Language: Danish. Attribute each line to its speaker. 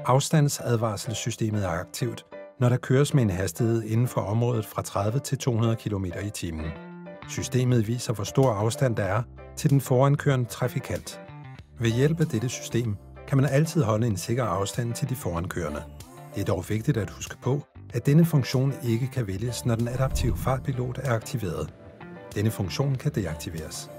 Speaker 1: Afstandsadvarselssystemet er aktivt, når der køres med en hastighed inden for området fra 30 til 200 km i timen. Systemet viser, hvor stor afstand der er til den forankørende trafikant. Ved hjælp af dette system kan man altid holde en sikker afstand til de forankørende. Det er dog vigtigt at huske på, at denne funktion ikke kan vælges, når den adaptive fartpilot er aktiveret. Denne funktion kan deaktiveres.